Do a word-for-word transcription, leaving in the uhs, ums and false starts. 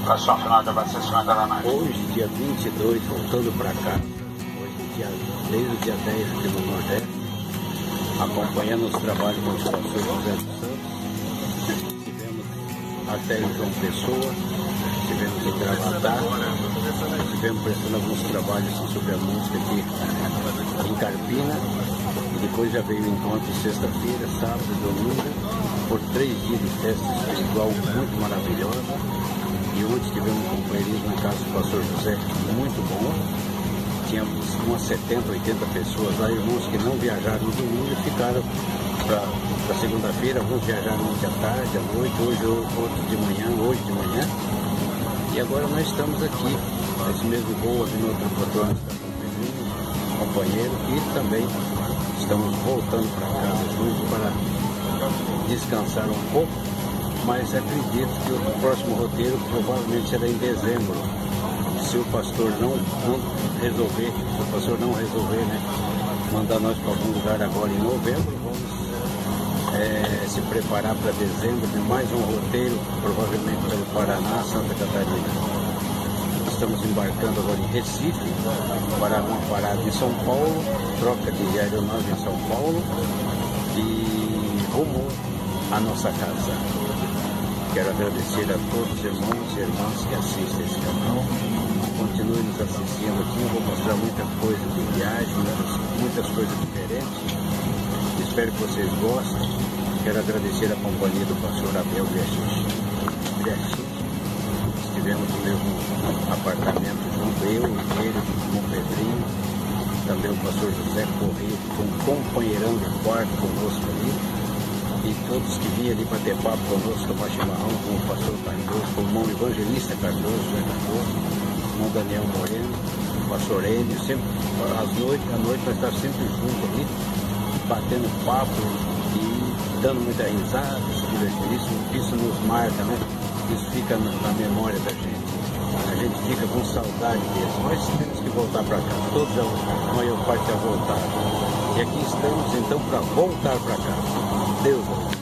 Hoje, dia vinte e dois, voltando para cá. Hoje, dia, desde o dia dez aqui no Nordeste, acompanhando os trabalhos com o pastor José dos Santos. Estivemos até em João Pessoa, estivemos em Gravatá, estivemos prestando alguns trabalhos sobre a música aqui em Carpina. E depois já veio o encontro sexta-feira, sábado e domingo, por três dias de festa espiritual muito maravilhosa. E hoje tivemos um companheirismo na casa do pastor José muito bom. Tínhamos umas setenta, oitenta pessoas lá, irmãos que não viajaram no domingo e ficaram para segunda-feira. Alguns viajaram ontem à tarde, à noite, hoje outros de manhã, hoje de manhã. E agora nós estamos aqui, nesse mesmo voo, aqui no outro patrão, um companheiro, e também estamos voltando para casa juntos para descansar um pouco, mas acredito que o próximo roteiro provavelmente será em dezembro. Se o pastor não, não resolver, se o pastor não resolver, né, mandar nós para algum lugar agora em novembro, vamos é, se preparar para dezembro de mais um roteiro, provavelmente pelo Paraná, Santa Catarina. Estamos embarcando agora em Recife, para uma parada em São Paulo, troca de aeronave em São Paulo e rumo à nossa casa. Quero agradecer a todos os irmãos e irmãs que assistem esse canal. Continue nos assistindo aqui, eu vou mostrar muita coisa de viagem, muitas coisas diferentes. Espero que vocês gostem. Quero agradecer a companhia do pastor Abel Briachich. Estivemos no mesmo apartamento junto, eu e ele, com o Pedrinho, também o pastor José Corrêa, com um companheirão de quarto conosco ali, e todos que vinham ali bater papo conosco, tomar chimarrão, com o pastor Cardoso, com o irmão evangelista Cardoso, José Cardoso, o irmão Daniel Moreno, o pastor Enio, sempre, às noites, à noite nós estávamos sempre juntos ali, batendo papo e dando muita risada, se divertindo. Isso, isso nos marca, né? Isso fica na, na memória da gente. A gente fica com saudade deles. Nós temos que voltar para cá. Todos, a maior parte já voltaram. E aqui estamos então para voltar para cá. Deus abençoe.